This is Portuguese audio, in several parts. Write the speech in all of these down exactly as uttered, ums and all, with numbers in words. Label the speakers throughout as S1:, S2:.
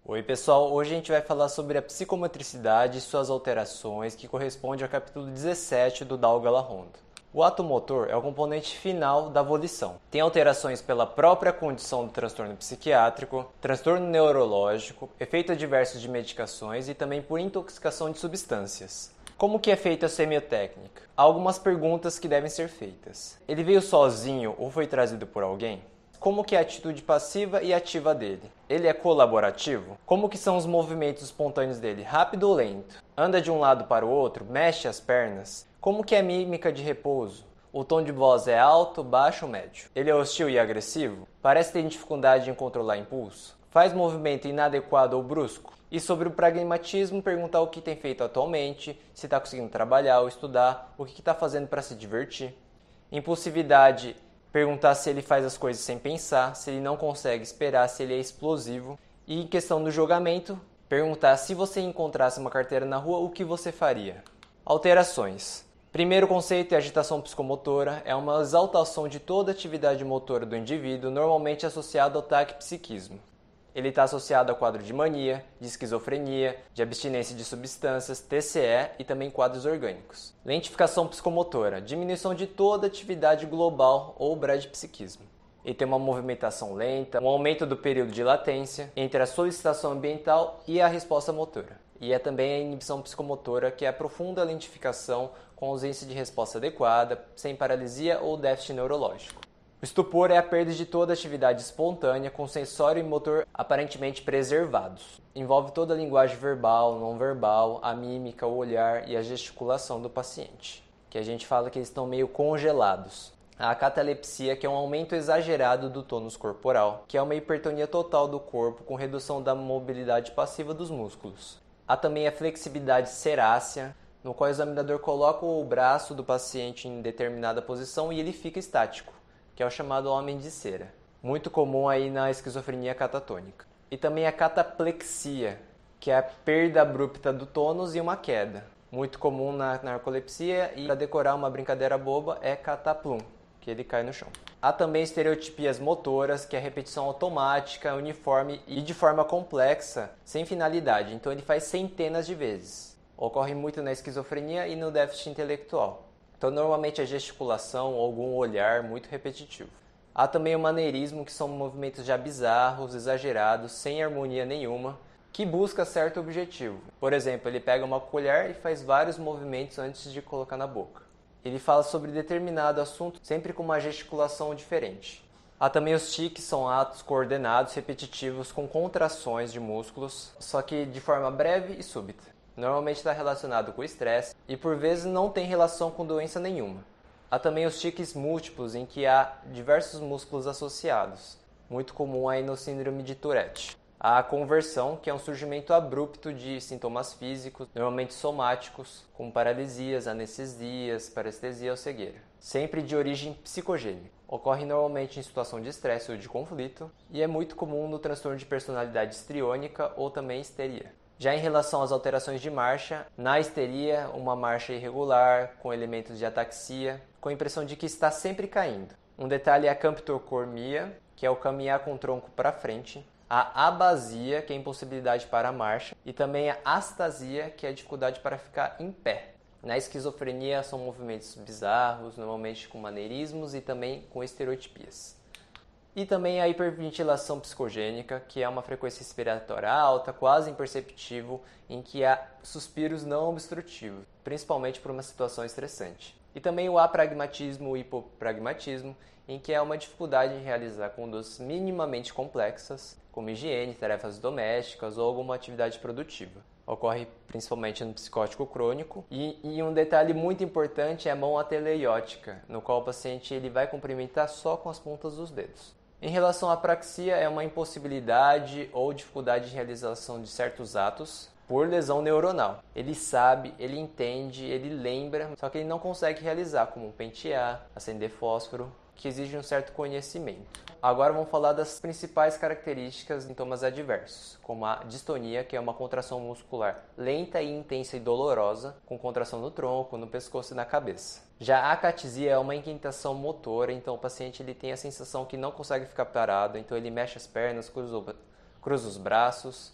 S1: Oi pessoal, hoje a gente vai falar sobre a psicomotricidade e suas alterações, que corresponde ao capítulo dezessete do Daugalan-Rondo. O ato motor é o componente final da volição. Tem alterações pela própria condição do transtorno psiquiátrico, transtorno neurológico, efeitos adversos de medicações e também por intoxicação de substâncias. Como que é feita a semiotécnica? Há algumas perguntas que devem ser feitas. Ele veio sozinho ou foi trazido por alguém? Como que é a atitude passiva e ativa dele? Ele é colaborativo? Como que são os movimentos espontâneos dele? Rápido ou lento? Anda de um lado para o outro? Mexe as pernas? Como que é a mímica de repouso? O tom de voz é alto, baixo ou médio? Ele é hostil e agressivo? Parece ter dificuldade em controlar impulso? Faz movimento inadequado ou brusco? E sobre o pragmatismo, perguntar o que tem feito atualmente, se está conseguindo trabalhar ou estudar, o que está fazendo para se divertir. Impulsividade, perguntar se ele faz as coisas sem pensar, se ele não consegue esperar, se ele é explosivo. E em questão do julgamento, perguntar se você encontrasse uma carteira na rua, o que você faria? Alterações. Primeiro conceito é agitação psicomotora, é uma exaltação de toda a atividade motora do indivíduo, normalmente associado ao taquipsiquismo. Ele está associado a quadro de mania, de esquizofrenia, de abstinência de substâncias, T C E e também quadros orgânicos. Lentificação psicomotora, diminuição de toda atividade global ou bradipsiquismo. Ele tem uma movimentação lenta, um aumento do período de latência entre a solicitação ambiental e a resposta motora. E é também a inibição psicomotora, que é a profunda lentificação com ausência de resposta adequada, sem paralisia ou déficit neurológico. O estupor é a perda de toda atividade espontânea com sensório e motor aparentemente preservados. Envolve toda a linguagem verbal, não verbal, a mímica, o olhar e a gesticulação do paciente, que a gente fala que eles estão meio congelados. A catalepsia, que é um aumento exagerado do tônus corporal, que é uma hipertonia total do corpo com redução da mobilidade passiva dos músculos. Há também a flexibilidade cerácea, no qual o examinador coloca o braço do paciente em determinada posição e ele fica estático, que é o chamado homem de cera, muito comum aí na esquizofrenia catatônica. E também a cataplexia, que é a perda abrupta do tônus e uma queda, muito comum na narcolepsia, e para decorar uma brincadeira boba é cataplum, que ele cai no chão. Há também estereotipias motoras, que é a repetição automática, uniforme e de forma complexa, sem finalidade, então ele faz centenas de vezes. Ocorre muito na esquizofrenia e no déficit intelectual. Então, normalmente a gesticulação ou algum olhar muito repetitivo. Há também o maneirismo, que são movimentos já bizarros, exagerados, sem harmonia nenhuma, que busca certo objetivo. Por exemplo, ele pega uma colher e faz vários movimentos antes de colocar na boca. Ele fala sobre determinado assunto, sempre com uma gesticulação diferente. Há também os tics, são atos coordenados, repetitivos, com contrações de músculos, só que de forma breve e súbita. Normalmente está relacionado com o estresse e por vezes não tem relação com doença nenhuma. Há também os tiques múltiplos, em que há diversos músculos associados, muito comum aí no síndrome de Tourette. Há a conversão, que é um surgimento abrupto de sintomas físicos, normalmente somáticos, como paralisias, anestesias, parestesia ou cegueira, sempre de origem psicogênica. Ocorre normalmente em situação de estresse ou de conflito e é muito comum no transtorno de personalidade histriônica ou também histeria. Já em relação às alterações de marcha, na histeria, uma marcha irregular, com elementos de ataxia, com a impressão de que está sempre caindo. Um detalhe é a camptocormia, que é o caminhar com o tronco para frente, a abasia, que é a impossibilidade para a marcha, e também a astasia, que é a dificuldade para ficar em pé. Na esquizofrenia são movimentos bizarros, normalmente com maneirismos e também com estereotipias. E também a hiperventilação psicogênica, que é uma frequência respiratória alta, quase imperceptível, em que há suspiros não obstrutivos, principalmente por uma situação estressante. E também o apragmatismo e hipopragmatismo, em que há uma dificuldade em realizar condutas minimamente complexas, como higiene, tarefas domésticas ou alguma atividade produtiva. Ocorre principalmente no psicótico crônico. E, e um detalhe muito importante é a mão ateleiótica, no qual o paciente ele vai cumprimentar só com as pontas dos dedos. Em relação à apraxia, é uma impossibilidade ou dificuldade de realização de certos atos por lesão neuronal. Ele sabe, ele entende, ele lembra, só que ele não consegue realizar, como pentear, acender fósforo, que exige um certo conhecimento. Agora vamos falar das principais características de sintomas adversos, como a distonia, que é uma contração muscular lenta e intensa e dolorosa, com contração no tronco, no pescoço e na cabeça. Já a acatisia é uma inquietação motora, então o paciente ele tem a sensação que não consegue ficar parado, então ele mexe as pernas, cruza, cruza os braços,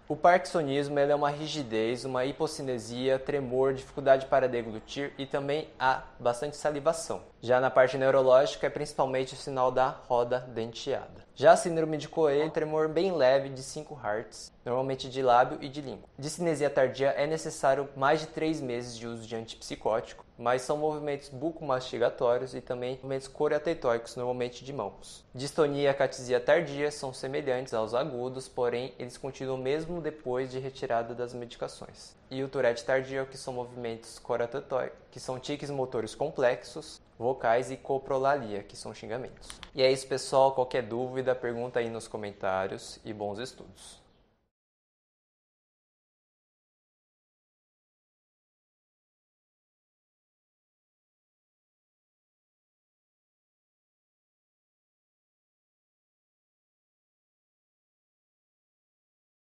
S1: O parkinsonismo ele é uma rigidez, uma hipocinesia, tremor, dificuldade para deglutir e também há bastante salivação. Já na parte neurológica é principalmente o sinal da roda denteada. Já a síndrome de Coelho é um tremor bem leve de cinco hertz, normalmente de lábio e de língua. De cinesia tardia é necessário mais de três meses de uso de antipsicótico, mas são movimentos bucomastigatórios e também movimentos coreotetóicos, normalmente de mãos. Distonia e acatisia tardia são semelhantes aos agudos, porém eles continuam mesmo depois de retirada das medicações. E o Tourette tardio, que são movimentos coreotetóicos, que são tiques motores complexos, vocais e coprolalia, que são xingamentos. E é isso, pessoal. Qualquer dúvida, pergunta aí nos comentários e bons estudos.